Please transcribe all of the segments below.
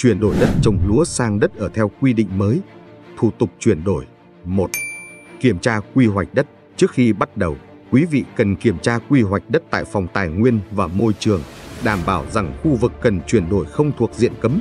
Chuyển đổi đất trồng lúa sang đất ở theo quy định mới. Thủ tục chuyển đổi. 1. Kiểm tra quy hoạch đất. Trước khi bắt đầu, quý vị cần kiểm tra quy hoạch đất tại Phòng Tài nguyên và Môi trường, đảm bảo rằng khu vực cần chuyển đổi không thuộc diện cấm.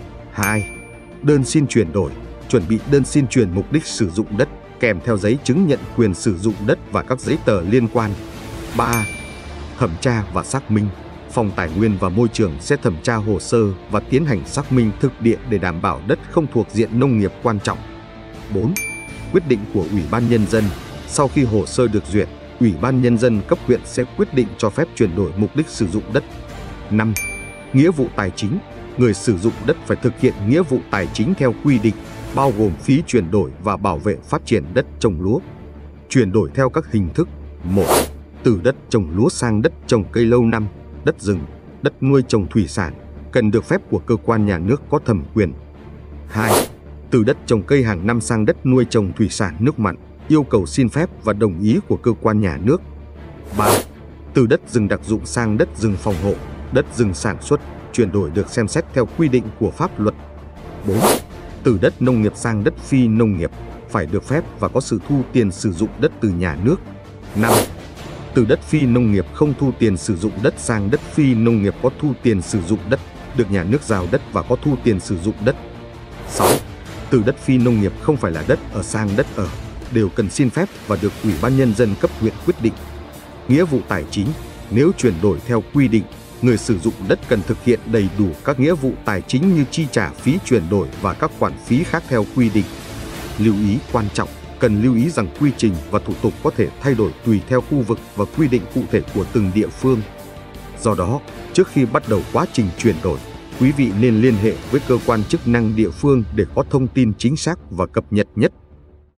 2. Đơn xin chuyển đổi. Chuẩn bị đơn xin chuyển mục đích sử dụng đất, kèm theo giấy chứng nhận quyền sử dụng đất và các giấy tờ liên quan. 3. Thẩm tra và xác minh. Phòng Tài nguyên và Môi trường sẽ thẩm tra hồ sơ và tiến hành xác minh thực địa để đảm bảo đất không thuộc diện nông nghiệp quan trọng. 4. Quyết định của Ủy ban Nhân dân. Sau khi hồ sơ được duyệt, Ủy ban Nhân dân cấp huyện sẽ quyết định cho phép chuyển đổi mục đích sử dụng đất. 5. Nghĩa vụ tài chính. Người sử dụng đất phải thực hiện nghĩa vụ tài chính theo quy định, bao gồm phí chuyển đổi và bảo vệ phát triển đất trồng lúa. Chuyển đổi theo các hình thức. 1. Từ đất trồng lúa sang đất trồng cây lâu năm, đất rừng, đất nuôi trồng thủy sản, cần được phép của cơ quan nhà nước có thẩm quyền. 2. Từ đất trồng cây hàng năm sang đất nuôi trồng thủy sản nước mặn, yêu cầu xin phép và đồng ý của cơ quan nhà nước. 3. Từ đất rừng đặc dụng sang đất rừng phòng hộ, đất rừng sản xuất, chuyển đổi được xem xét theo quy định của pháp luật. 4. Từ đất nông nghiệp sang đất phi nông nghiệp, phải được phép và có sự thu tiền sử dụng đất từ nhà nước. 5. Từ đất phi nông nghiệp không thu tiền sử dụng đất sang đất phi nông nghiệp có thu tiền sử dụng đất, được nhà nước giao đất và có thu tiền sử dụng đất. 6. Từ đất phi nông nghiệp không phải là đất ở sang đất ở, đều cần xin phép và được Ủy ban Nhân dân cấp huyện quyết định. Nghĩa vụ tài chính. Nếu chuyển đổi theo quy định, người sử dụng đất cần thực hiện đầy đủ các nghĩa vụ tài chính như chi trả phí chuyển đổi và các khoản phí khác theo quy định. Lưu ý quan trọng, cần lưu ý rằng quy trình và thủ tục có thể thay đổi tùy theo khu vực và quy định cụ thể của từng địa phương. Do đó, trước khi bắt đầu quá trình chuyển đổi, quý vị nên liên hệ với cơ quan chức năng địa phương để có thông tin chính xác và cập nhật nhất.